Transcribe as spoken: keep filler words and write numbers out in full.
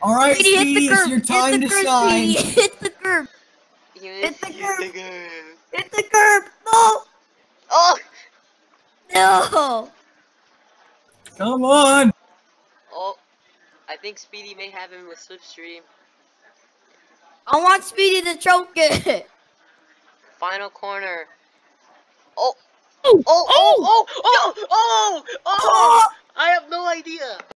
All right, Speedy, hit Speedy, the it's curb. your time hit the to curb, shine. Speedy. Hit the curb. Hit the curb. curb. Hit the curb. No. Oh! No. Come on. Oh, I think Speedy may have him with Slipstream. I want Speedy to choke it. Final corner. Oh! Oh, Oh! Oh! Oh! Oh! Oh! Oh! oh. I have no idea.